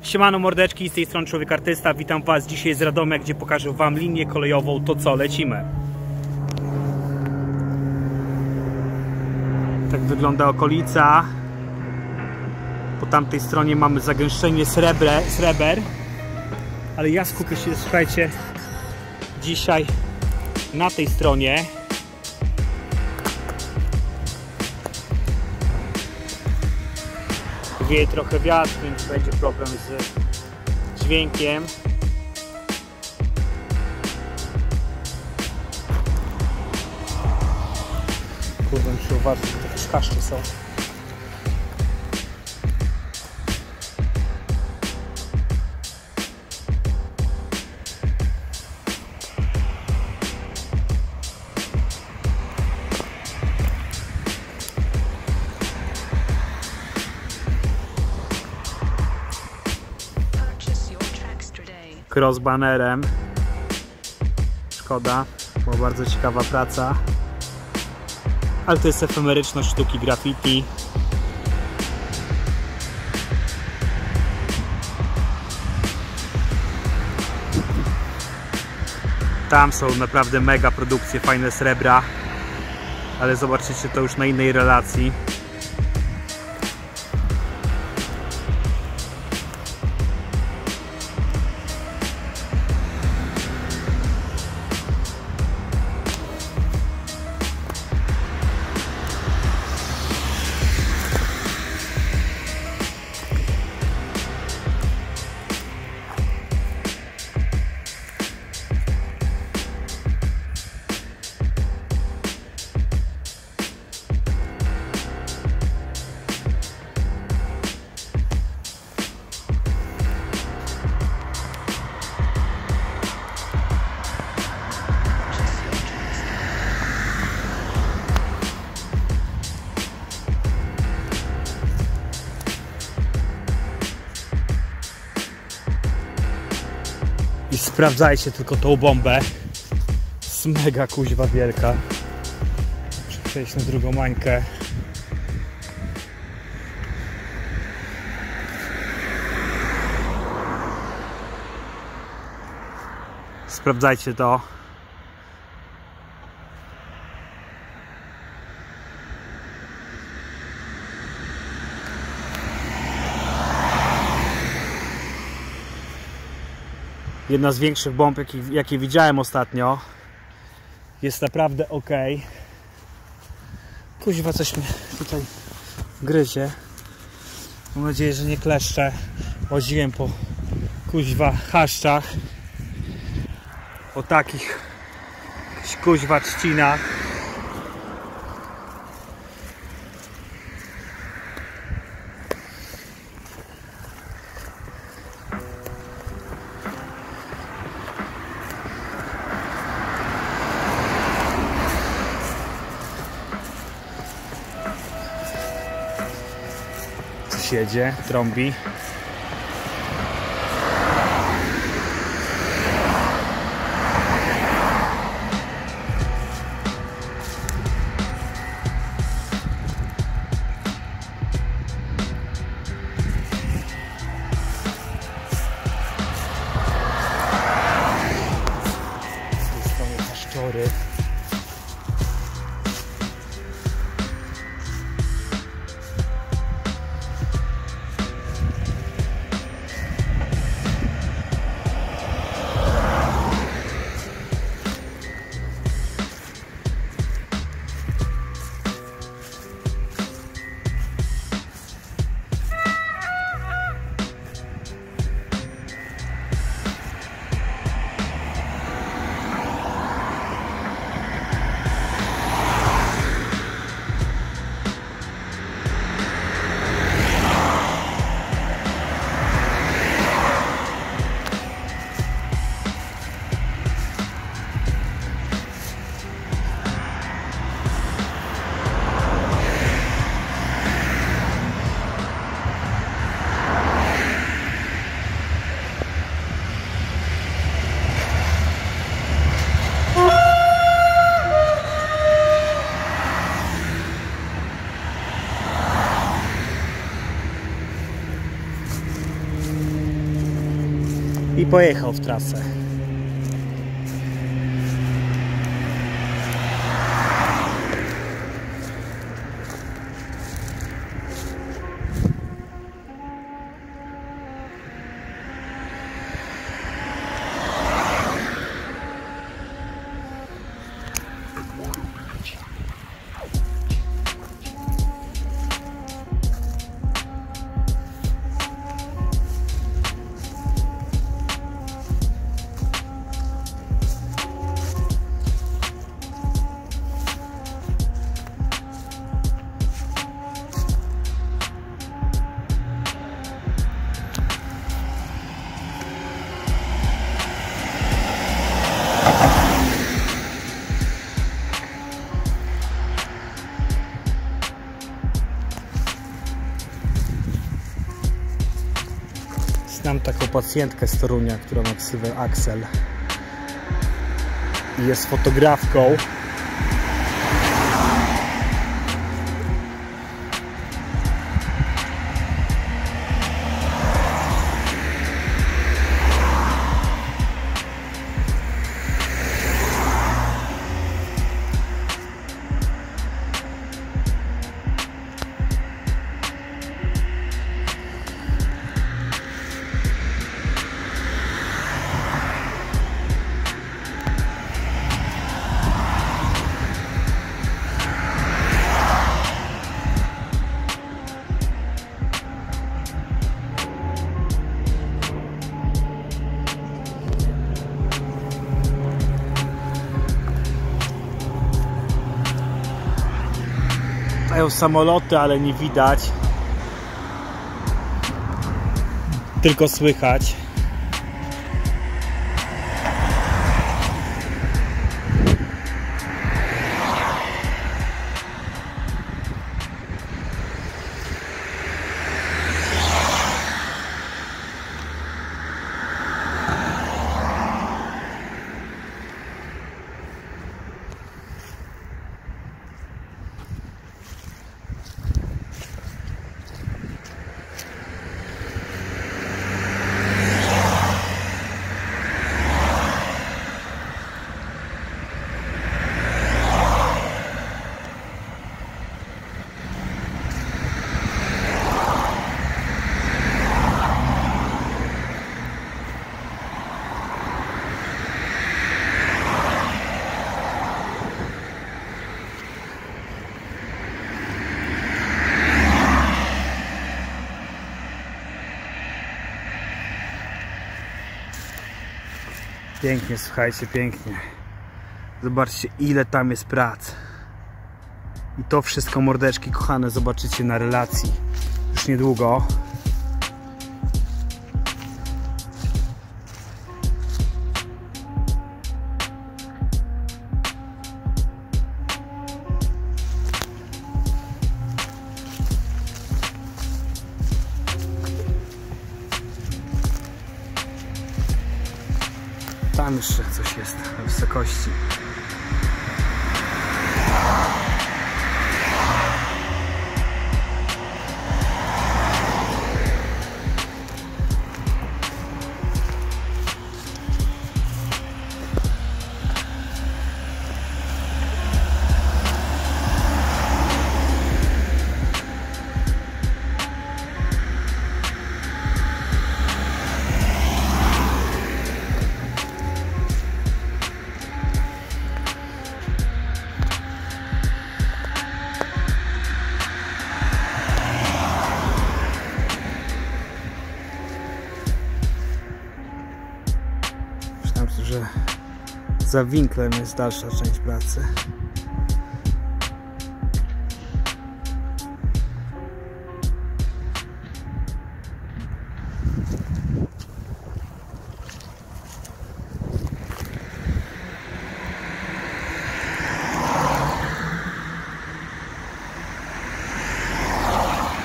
Siemano mordeczki, z tej strony Człowiek Artysta. Witam Was dzisiaj z Radomia, gdzie pokażę Wam linię kolejową. To co, lecimy. Tak wygląda okolica. Po tamtej stronie mamy zagęszczenie sreber. Ale ja skupię się, słuchajcie, dzisiaj na tej stronie. Wieje trochę wiatr, więc będzie problem z dźwiękiem. Kurde, muszę uważać, że jakieś kaszcze są. Cross banerem. Szkoda, bo bardzo ciekawa praca. Ale to jest efemeryczność sztuki graffiti. Tam są naprawdę mega produkcje, fajne srebra. Ale zobaczycie to już na innej relacji. I sprawdzajcie tylko tą bombę. Jest mega kuźwa wielka. Muszę przejść na drugą mańkę. Sprawdzajcie to. Jedna z większych bomb, jakie widziałem ostatnio. Jest naprawdę ok. Kuźwa, coś mnie tutaj gryzie. Mam nadzieję, że nie kleszcze. Łaziłem po kuźwa chaszczach. Po takich kuźwa trzcinach. Jedzie, trąbi. Z tej strony kaszczory. i pojechał w trasę. Znam taką pacjentkę z Torunia, która ma ksywę Axel i jest fotografką. Mają samoloty, ale nie widać, tylko słychać. Pięknie, słuchajcie, pięknie. Zobaczcie, ile tam jest prac. I to wszystko, mordeczki kochane, zobaczycie na relacji już niedługo. Tam jeszcze coś jest na wysokości. Myślałem, że za winklem jest dalsza część pracy.